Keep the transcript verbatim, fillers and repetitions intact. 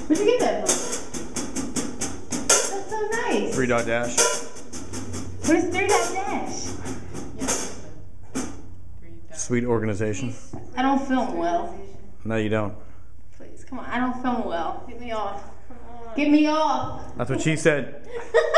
Where'd you get that from? That's so nice. Three Dot Dash. What is Three Dot Dash? Sweet organization. I don't film well. No, you don't. Please, come on. I don't film well. Get me off. Come on. Get me off. That's what she said.